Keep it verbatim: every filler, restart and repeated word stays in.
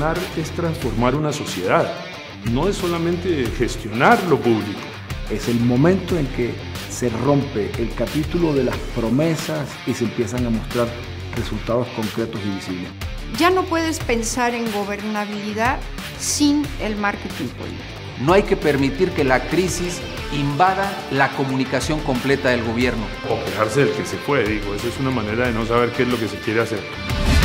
gobernar es transformar una sociedad, no es solamente gestionar lo público. Es el momento en que se rompe el capítulo de las promesas y se empiezan a mostrar resultados concretos y visibles. Ya no puedes pensar en gobernabilidad sin el marketing político. No hay que permitir que la crisis invada la comunicación completa del gobierno. O quejarse del que se fue, digo, eso es una manera de no saber qué es lo que se quiere hacer.